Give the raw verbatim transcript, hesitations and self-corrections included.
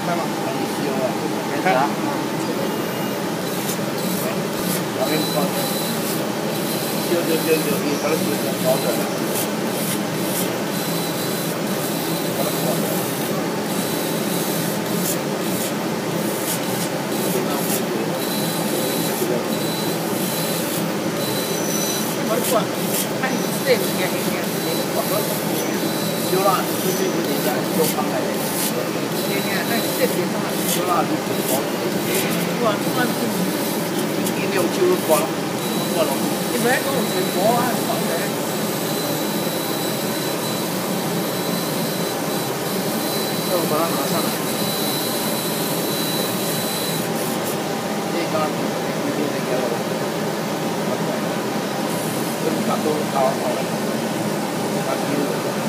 干嘛？ 帮你修啊，没啥。我给你放。修修修修，你把它修成好点。把它放掉。 我管，看你这几年一年那个广告修了，就这个人家修上来的。 年年，那你这别上了。 修了就很好。 我我是一六九光光了。 你没跟我直播啊？放的。 那我把它拿上来。这个你今天给我。感动好好，感激。